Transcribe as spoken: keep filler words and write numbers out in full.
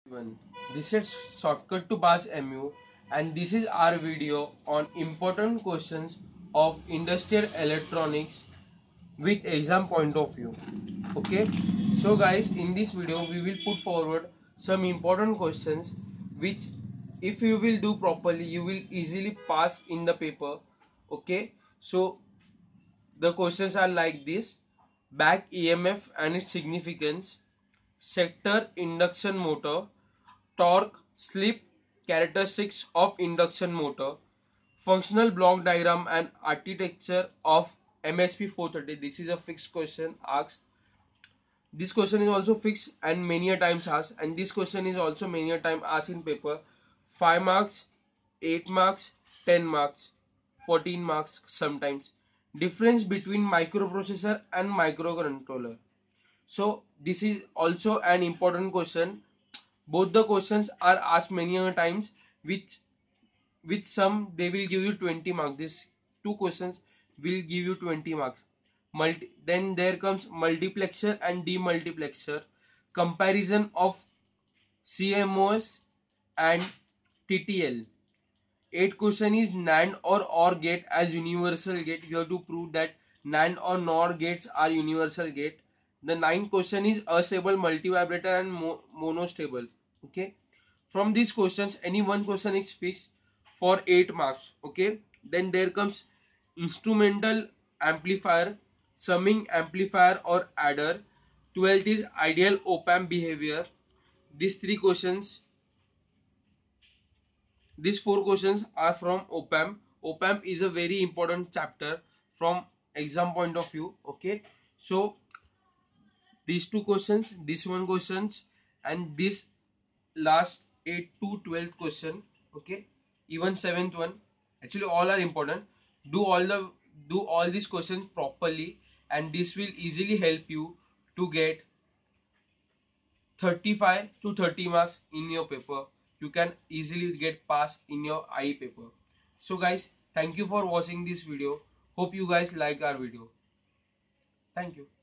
Everyone. This is shortcut to pass M U and this is our video on important questions of industrial electronics with exam point of view. Okay, so guys, in this video we will put forward some important questions which if you will do properly you will easily pass in the paper. Okay, so the questions are like this: back E M F and its significance, sector induction motor, torque, slip, characteristics of induction motor, functional block diagram and architecture of M H P four thirty. This is a fixed question asked. This question is also fixed and many a times asked, and this question is also many a time asked in paper. five marks, eight marks, ten marks, fourteen marks sometimes. Difference between microprocessor and microcontroller. So this is also an important question. Both the questions are asked many a times, which with some they will give you twenty marks. These two questions will give you twenty marks. Multi then there comes multiplexer and demultiplexer, comparison of C M O S and T T L. Eighth question is NAND or OR gate as universal gate. You have to prove that NAND or NOR gates are universal gate. The ninth question is astable multivibrator and mo monostable. Okay. From these questions, any one question is fixed for eight marks. Okay. Then there comes instrumental amplifier, summing amplifier or adder. twelfth is ideal op-amp behavior. These three questions These four questions are from op-amp. Op-amp is a very important chapter from exam point of view. Okay, so these two questions, this one questions, and this last eight to twelfth question. Okay, even seventh one. Actually, all are important. Do all the do all these questions properly, and this will easily help you to get thirty-five to thirty marks in your paper. You can easily get pass in your I E paper. So guys, thank you for watching this video. Hope you guys like our video. Thank you.